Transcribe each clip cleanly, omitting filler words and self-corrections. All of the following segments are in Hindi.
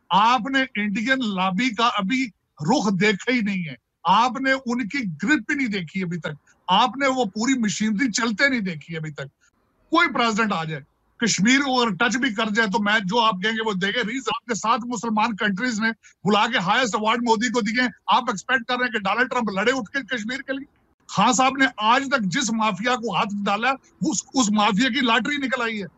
आपने इंडियन लॉबी का अभी रुख देखा ही नहीं है, आपने उनकी ग्रिप ही नहीं देखी अभी तक, आपने वो पूरी मशीनरी चलते नहीं देखी अभी तक। कोई प्रेसिडेंट आ जाए कश्मीर को अगर टच भी कर जाए तो मैं जो आप कहेंगे वो देंगे। रीजन आपके 7 मुसलमान कंट्रीज ने बुला के हाईएस्ट अवार्ड मोदी को दिए, आप एक्सपेक्ट कर रहे हैं कि डोनाल्ड ट्रंप लड़े उठ के कश्मीर के लिए? खान साहब ने आज तक जिस माफिया को हाथ डाला उस माफिया की लॉटरी निकल आई है।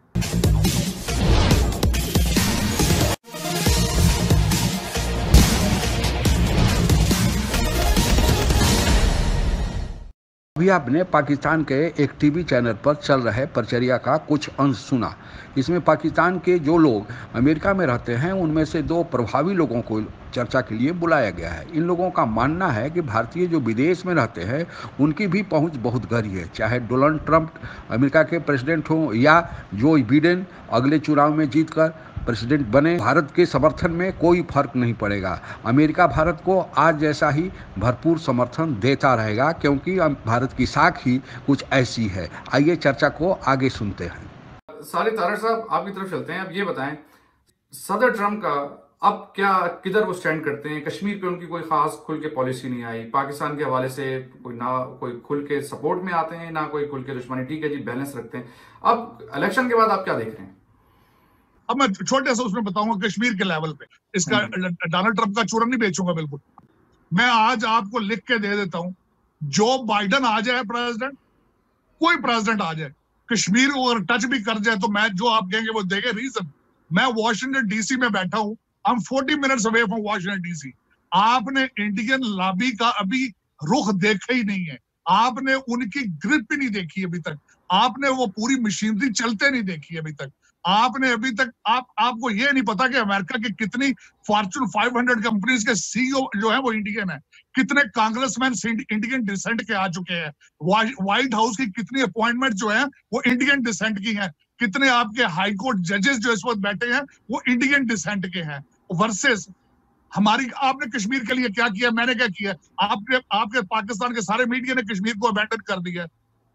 अभी आपने पाकिस्तान के एक टीवी चैनल पर चल रहे परिचर्या का कुछ अंश सुना। इसमें पाकिस्तान के जो लोग अमेरिका में रहते हैं उनमें से 2 प्रभावी लोगों को चर्चा के लिए बुलाया गया है। इन लोगों का मानना है कि भारतीय जो विदेश में रहते हैं उनकी भी पहुंच बहुत गहरी है। चाहे डोनाल्ड ट्रंप अमेरिका के प्रेसिडेंट हों या जो बिडेन अगले चुनाव में जीतकर प्रेसिडेंट बने, भारत के समर्थन में कोई फर्क नहीं पड़ेगा। अमेरिका भारत को आज जैसा ही भरपूर समर्थन देता रहेगा, क्योंकि भारत की साख ही कुछ ऐसी है। आइए चर्चा को आगे सुनते हैं। सालिद तारड़ साहब, आपकी तरफ चलते हैं। अब ये बताएं, सदर ट्रंप का अब क्या, किधर वो स्टैंड करते हैं? कश्मीर पे उनकी कोई खास खुल के पॉलिसी नहीं आई, पाकिस्तान के हवाले से कोई खुल के सपोर्ट में आते हैं, ना कोई खुल के दुश्मनी। ठीक है जी, बैलेंस रखते हैं। अब इलेक्शन के बाद आप क्या देख रहे हैं? अब मैं छोटे से उसमें बताऊंगा कश्मीर के लेवल पे इसका डोनाल्ड ट्रंप का चूरन नहीं बेचूंगा बिल्कुल। मैं आज आपको लिख के दे देता हूं, जो बाइडन आ जाए प्रेसिडेंट, कोई प्रेसिडेंट आ जाए, कश्मीर को अगर टच भी कर जाए तो मैं जो आप कहेंगे वो देंगे। रीजन मैं वॉशिंगटन डीसी में बैठा हूं, I am 40 minutes away from Washington DC. आपने इंडियन लॉबी का अभी रुख देखा ही नहीं है, आपने उनकी ग्रिप ही नहीं देखी अभी तक, आपने वो पूरी मशीनरी चलते नहीं देखी अभी तक। आपने अभी तक आपको ये नहीं पता कि अमेरिका की कितनी फॉर्च्यून 500 कंपनीज के सीईओ जो है वो इंडियन है, कितने कांग्रेसमैन इंडियन डिसेंट के आ चुके हैं, व्हाइट हाउस की कितनी अपॉइंटमेंट जो है वो इंडियन डिसेंट की हैं, कितने आपके हाई कोर्ट जजेस जो इस वक्त बैठे हैं वो इंडियन डिसेंट के हैं। वर्सेस हमारी, आपने कश्मीर के लिए क्या किया, मैंने क्या किया? आपके पाकिस्तान के सारे मीडिया ने कश्मीर को अबैंडन कर दिया।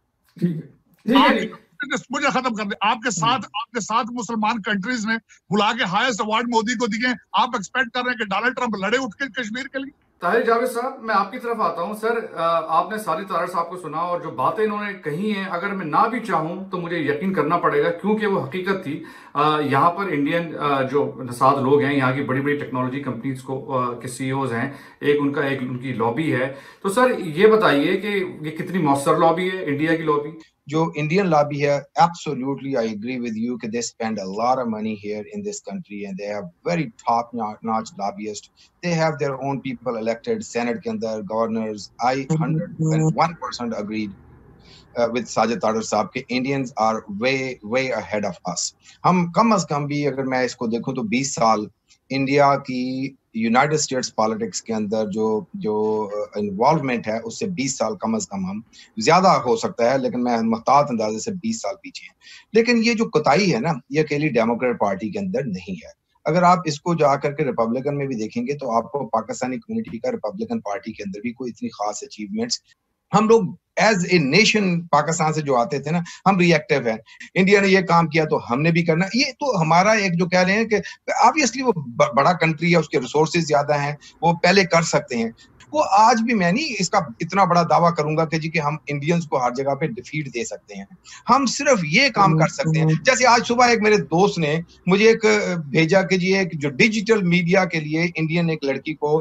मुझे खत्म कर दे। आपके साथ मुसलमान कंट्रीज ने बुला के हाईएस्ट अवार्ड मोदी को दिए, आप एक्सपेक्ट कर रहे हैं कि डोनाल्ड ट्रंप लड़े उठ के कश्मीर के लिए? ताहिर जावेद साहब, मैं आपकी तरफ आता हूं। सर, आपने सालिद तारड़ साहब को सुना और जो बातें इन्होंने कही हैं, अगर मैं ना भी चाहूं तो मुझे यकीन करना पड़ेगा, क्योंकि वो हकीकत थी। यहाँ पर इंडियन जो नसाद लोग हैं, यहाँ की बड़ी बड़ी टेक्नोलॉजी कंपनीज के सीईओज हैं, एक उनकी लॉबी है। तो सर ये बताइए कि ये कितनी मौसर लॉबी है, इंडिया की लॉबी? जो इंडियन लॉबी है, absolutely I agree with you कि they spend a lot of money here in this country and they have very top notch lobbyists. They have their own people elected Senate के अंदर, governors. I 101% agreed with Sajid Tarar साहब के Indians are way ahead of us. हम कम अज कम भी अगर मैं इसको देखूं तो 20 साल इंडिया की यूनाइटेड स्टेट्स पॉलिटिक्स के अंदर जो इन्वॉल्वमेंट है उससे 20 साल कम अज कम, हम ज्यादा हो सकता है लेकिन मैं मुहतात अंदाजे से 20 साल पीछे हैं। लेकिन ये जो कोताही है ना, ये अकेली डेमोक्रेट पार्टी के अंदर नहीं है। अगर आप इसको जाकर के रिपब्लिकन में भी देखेंगे तो आपको पाकिस्तानी कम्युनिटी का रिपब्लिकन पार्टी के अंदर भी कोई इतनी खास अचीवमेंट्स, हम लोग एज ए नेशन पाकिस्तान से जो आते थे ना, हम रिएक्टिव हैं। इंडिया ने ये काम किया तो हमने भी करना, ये तो हमारा एक जो कह रहे हैं कि ऑब्वियसली वो बड़ा कंट्री है, उसके रिसोर्सेज ज्यादा हैं, वो पहले कर सकते हैं। वो आज भी मैं नहीं इसका इतना बड़ा दावा करूंगा कि जी कि हम इंडियंस को हर जगह पे डिफीट दे सकते हैं। हम सिर्फ ये काम कर सकते हैं, जैसे आज सुबह एक मेरे दोस्त ने मुझे एक भेजा कि जी एक जो डिजिटल मीडिया के लिए इंडियन एक लड़की को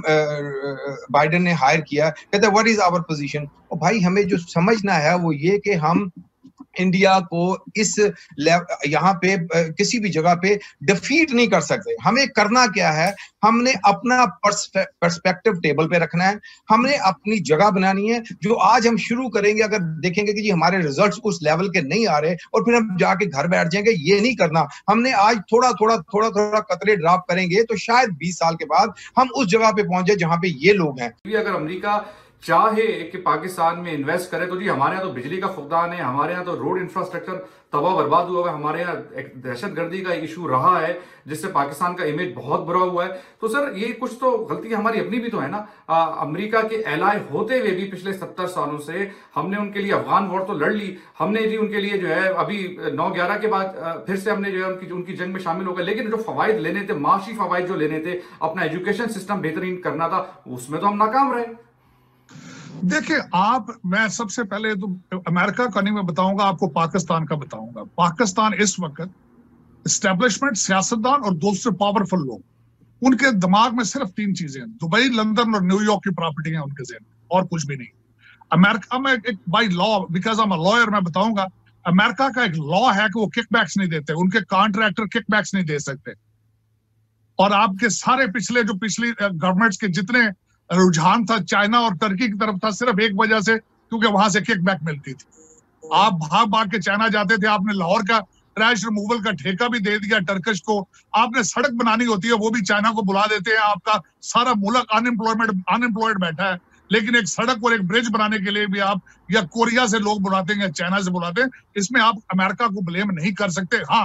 बाइडेन ने हायर किया, कहते व्हाट इज आवर पोजीशन। और भाई हमें जो समझना है वो ये कि हम इंडिया को इस यहाँ पे किसी भी जगह पे डिफीट नहीं कर सकते। हमें करना क्या है, हमने अपना पर्सपेक्टिव टेबल पे रखना है, हमने अपनी जगह बनानी है। जो आज हम शुरू करेंगे, अगर देखेंगे कि जी हमारे रिजल्ट्स उस लेवल के नहीं आ रहे और फिर हम जाके घर बैठ जाएंगे, ये नहीं करना। हमने आज थोड़ा थोड़ा कतरे ड्रॉप करेंगे तो शायद 20 साल के बाद हम उस जगह पे पहुंचे जहां पे ये लोग हैं। अगर अमेरिका चाहे कि पाकिस्तान में इन्वेस्ट करे, तो जी हमारे यहाँ तो बिजली का फुकदान है, हमारे यहाँ तो रोड इंफ्रास्ट्रक्चर तबाह बर्बाद हुआ है, हमारे यहाँ एक दहशतगर्दी का इशू रहा है जिससे पाकिस्तान का इमेज बहुत बुरा हुआ है। तो सर ये कुछ तो गलती हमारी अपनी भी तो है ना। अमेरिका के एलाय होते हुए भी पिछले 70 सालों से हमने उनके लिए अफगान वॉर तो लड़ ली, हमने जी उनके लिए जो है अभी 9/11 के बाद फिर से हमने जो है उनकी जंग में शामिल हो गए, लेकिन जो फवाइद लेने थे, माशी फवाइद जो लेने थे, अपना एजुकेशन सिस्टम बेहतरीन करना था, उसमें तो हम नाकाम रहे। देखिए मैं सबसे पहले तो अमेरिका का नहीं मैं बताऊंगा, आपको पाकिस्तान का बताऊंगा। पाकिस्तान इस वक्त एस्टेब्लिशमेंट, सियासतदान और दूसरे पावरफुल लोग, उनके दिमाग में सिर्फ 3 चीजें हैं, दुबई, लंदन और न्यूयॉर्क की प्रॉपर्टी है उनके ज़हन में, और कुछ भी नहीं। अमेरिका में एक bylaw, because I am a lawyer, मैं बताऊंगा, अमेरिका का एक लॉ है कि वो किकबैक्स नहीं देते, उनके कॉन्ट्रैक्टर किकबैक्स नहीं दे सकते। और आपके सारे पिछली गवर्नमेंट्स के जितने रुझान था चाइना और तुर्की की तरफ था, सिर्फ एक वजह से, क्योंकि वहां से किकबैक मिलती थी। आप भाग भाग के चाइना जाते थे, आपने लाहौर का ट्रैश रिमूवल का ठेका भी दे दिया टर्किश को, आपने सड़क बनानी होती है वो भी चाइना को बुला देते हैं, आपका सारा मुल्क अनएम्प्लॉयड बैठा है, लेकिन एक सड़क और एक ब्रिज बनाने के लिए भी आप या कोरिया से लोग बुलाते हैं या चाइना से बुलाते हैं। इसमें आप अमेरिका को ब्लेम नहीं कर सकते। हाँ,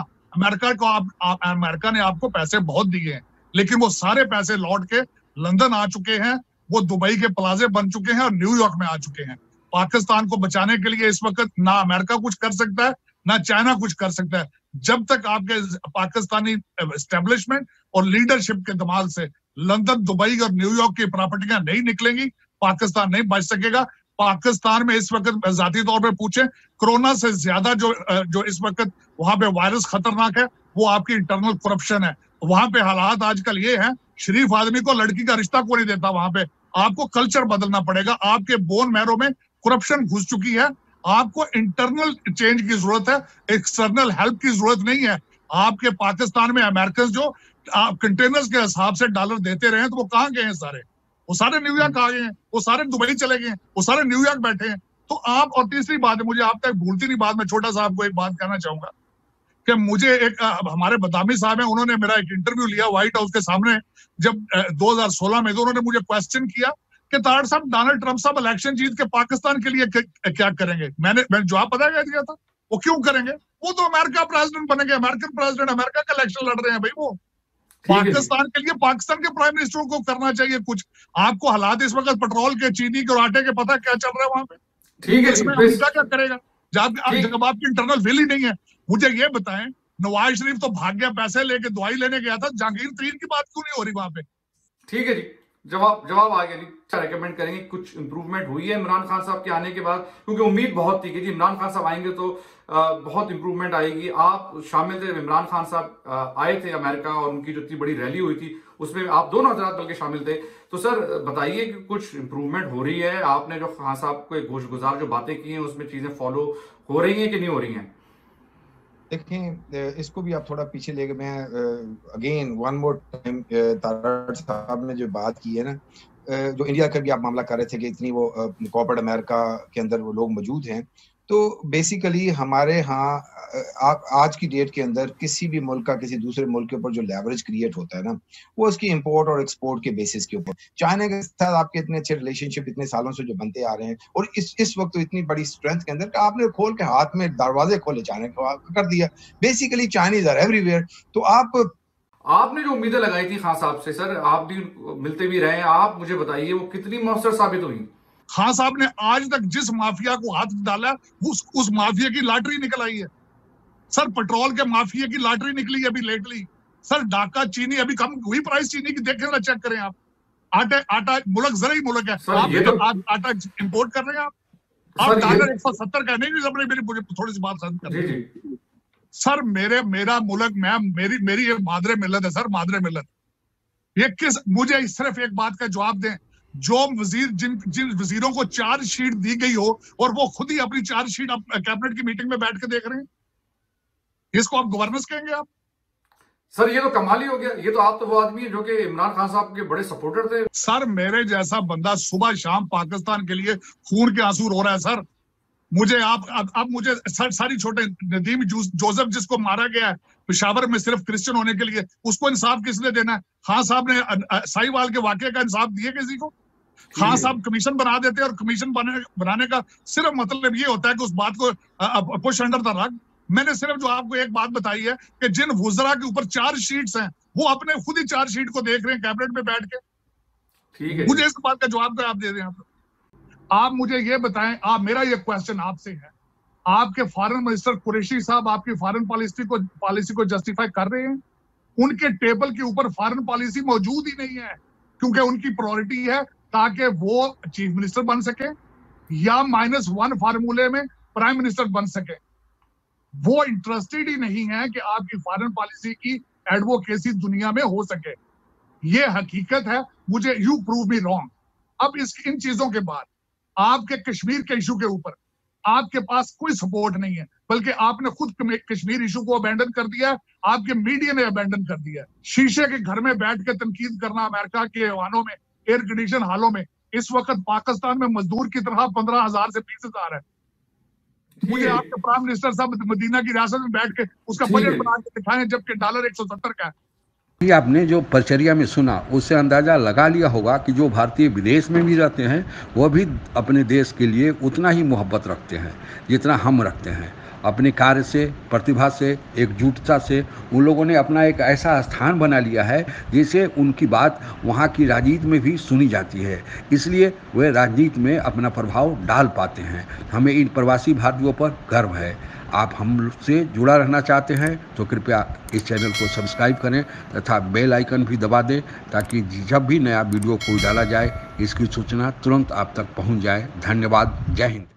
अमेरिका ने आपको पैसे बहुत दिए हैं, लेकिन वो सारे पैसे लौट के लंदन आ चुके हैं, वो दुबई के प्लाजे बन चुके हैं और न्यूयॉर्क में आ चुके हैं। पाकिस्तान को बचाने के लिए इस वक्त ना अमेरिका कुछ कर सकता है, ना चाइना कुछ कर सकता है। जब तक आपके पाकिस्तानी एस्टेब्लिशमेंट और लीडरशिप के दिमाग से लंदन, दुबई और न्यूयॉर्क की प्रॉपर्टियां नहीं निकलेंगी, पाकिस्तान नहीं बच सकेगा। पाकिस्तान में इस वक्त जाती तौर पर पूछे, कोरोना से ज्यादा जो इस वक्त वहां पे वायरस खतरनाक है वो आपकी इंटरनल करप्शन है। वहां पे हालात आजकल ये है, शरीफ आदमी को लड़की का रिश्ता कोई नहीं देता। वहां पे आपको कल्चर बदलना पड़ेगा। आपके बोन मैरो में करप्शन घुस चुकी है। आपको इंटरनल चेंज की जरूरत है, एक्सटर्नल हेल्प की जरूरत नहीं है। आपके पाकिस्तान में अमेरिकन जो कंटेनर्स के हिसाब से डॉलर देते रहे, तो वो कहाँ गए हैं सारे? वो सारे न्यूयॉर्क आ गए हैं, वो सारे दुबई चले गए हैं, वो सारे न्यूयॉर्क बैठे हैं। तो आप, और तीसरी बात है, मुझे आप तक भूलती नहीं बात, मैं छोटा सा आपको एक बात कहना चाहूंगा कि मुझे एक हमारे बदामी साहब हैं, उन्होंने मेरा एक इंटरव्यू लिया व्हाइट हाउस के सामने जब 2016 में, तो उन्होंने मुझे क्वेश्चन किया कि ताड़ साहब, डोनाल्ड ट्रंप साहब इलेक्शन जीत के पाकिस्तान के लिए क्या करेंगे? मैंने जवाब पता क्या दिया था? वो क्यों करेंगे? वो तो अमेरिका प्रेसिडेंट बनेंगे, अमेरिकन प्रेसिडेंट, अमेरिका का इलेक्शन लड़ रहे हैं भाई। वो पाकिस्तान के लिए पाकिस्तान के प्राइम मिनिस्टर को करना चाहिए कुछ। आपको हालात इस वक्त पेट्रोल के, चीनी के और आटे के पता क्या चल रहा है वहां पे? ठीक है, इसमें अमेरिका क्या करेगा जब आपकी इंटरनल विल ही नहीं है? मुझे ये बताएं, नवाज शरीफ तो भाग गया, पैसे लेके दवाई लेने गया था, जहांगीर तरीन की बात क्यों नहीं हो रही वहां पे? ठीक है जी, जवाब आ गया जी। अच्छा, रेकमेंड करेंगे कुछ इंप्रूवमेंट हुई है इमरान खान साहब के आने के बाद? क्योंकि उम्मीद बहुत थी कि जी इमरान खान साहब आएंगे तो बहुत इंप्रूवमेंट आएगी। आप शामिल थे, इमरान खान साहब आए थे अमेरिका और उनकी जो इतनी बड़ी रैली हुई थी उसमें आप दोनों हजरात बल्कि शामिल थे। तो सर बताइए कि कुछ इंप्रूवमेंट हो रही है? आपने जो खान साहब को गोशगुजार जो बातें की हैं उसमें चीजें फॉलो हो रही हैं कि नहीं हो रही हैं? देखें, इसको भी आप थोड़ा पीछे लेके, मैं again one more time, Tarar साहब ने जो बात की है ना, जो इंडिया का भी आप मामला कर रहे थे कि इतनी वो कॉर्पोरेट अमेरिका के अंदर वो लोग मौजूद हैं, तो बेसिकली हमारे यहाँ आज की डेट के अंदर किसी भी मुल्क का किसी दूसरे मुल्क के ऊपर जो लेवरेज क्रिएट होता है ना, वो उसकी इंपोर्ट और एक्सपोर्ट के बेसिस के ऊपर। चाइना के साथ आपके इतने अच्छे रिलेशनशिप इतने सालों से जो बनते आ रहे हैं, और इस वक्त तो इतनी बड़ी स्ट्रेंथ के अंदर आपने खोल के हाथ में दरवाजे खोले चाइना को कर दिया। Basically Chinese are everywhere. तो आपने जो उम्मीदें लगाई थी खान साहब से, सर आप भी मिलते भी रहे, आप मुझे बताइए वो कितनी मौसर साबित हुई? खान साहब ने आज तक जिस माफिया को हाथ डाला उस माफिया की लॉटरी निकल आई है। सर पेट्रोल के माफिया की लॉटरी निकली है अभी लेटली। सर डाका चीनी अभी कम हुई प्राइस चीनी की, देखें ना, चेक करें आप। आटा मुल्क जरा ही मुल्क है, आप आटा इंपोर्ट कर रहे हैं आप डॉलर 170 का नहीं, मेरी थोड़ी सी बात समझ कर। सर मेरा मुल्क, मेरी ये मादरे मिल्लत है सर, मादरे मिल्लत। ये किस, मुझे सिर्फ एक बात का जवाब दें, जो वजीर जिन वजीरों को चार्जशीट दी गई हो और वो खुद ही अपनी चार्जशीट कैबिनेट की मीटिंग में बैठ के देख रहे हैं, इसको आप गवर्नेंस कहेंगे आप? सर ये तो कमाल ही हो गया। ये तो आप तो वो आदमी है जो कि इमरान खान साहब के बड़े सपोर्टर थे। सर मेरे जैसा बंदा सुबह शाम पाकिस्तान के लिए खून के आंसू रो रहा है सर। मुझे आप मुझे सारी छोटे नदीम जोसेफ जिसको मारा गया है पेशावर में सिर्फ क्रिश्चियन होने के लिए, उसको इंसाफ किसने देना है? खान साहब ने साहिवाल के वाकये का इंसाफ दिए किसी को? खान साहब कमीशन बना देते हैं और कमीशन बनाने का सिर्फ मतलब ये होता है कि उस बात को पुश अंडर द रग। मैंने सिर्फ जो आपको एक बात बताई है कि जिन वुज़रा के ऊपर चार्जशीट्स हैं वो अपने खुद ही चार्जशीट को देख रहे हैं कैबिनेट में बैठ के। ठीक है, मुझे इस बात का जवाब आप दे दें। आप मुझे ये बताएं, आप मेरा ये क्वेश्चन आपसे है, आपके फॉरेन मिनिस्टर कुरैशी साहब आपकी फॉरेन पॉलिसी को जस्टिफाई कर रहे हैं? उनके टेबल के ऊपर फॉरेन पॉलिसी मौजूद ही नहीं है, क्योंकि उनकी प्रायोरिटी है ताकि वो चीफ मिनिस्टर बन सके या -1 फार्मूले में प्राइम मिनिस्टर बन सके। वो इंटरेस्टेड ही नहीं है कि आपकी फॉरेन पॉलिसी की एडवोकेसी दुनिया में हो सके। ये हकीकत है। मुझे यू प्रूव मी रॉन्ग। अब इन चीजों के बाद आपके कश्मीर के इशू के ऊपर आपके पास कोई सपोर्ट नहीं है, बल्कि आपने खुद कश्मीर इशू को अबैंडन कर दिया है, आपके मीडिया ने अबैंडन कर दिया है। शीशे के घर में बैठ के तनकीद करना अमेरिका के ऐवानों में, एयर कंडीशन हालों में, इस वक्त पाकिस्तान में मजदूर की तरह 15,000 से 20,000 है। मुझे आपके प्राइम मिनिस्टर साहब मदीना की रियासत में बैठ के उसका बजट बना के दिखाएं, जबकि डॉलर 170 का है। आपने जो परिचर्या में सुना उससे अंदाज़ा लगा लिया होगा कि जो भारतीय विदेश में भी रहते हैं वह भी अपने देश के लिए उतना ही मोहब्बत रखते हैं जितना हम रखते हैं। अपने कार्य से, प्रतिभा से, एकजुटता से उन लोगों ने अपना एक ऐसा स्थान बना लिया है जिससे उनकी बात वहाँ की राजनीति में भी सुनी जाती है, इसलिए वे राजनीति में अपना प्रभाव डाल पाते हैं। हमें इन प्रवासी भारतीयों पर गर्व है। आप हमसे जुड़ा रहना चाहते हैं तो कृपया इस चैनल को सब्सक्राइब करें तथा बेल आइकन भी दबा दें, ताकि जब भी नया वीडियो कोई डाला जाए इसकी सूचना तुरंत आप तक पहुंच जाए। धन्यवाद। जय हिंद।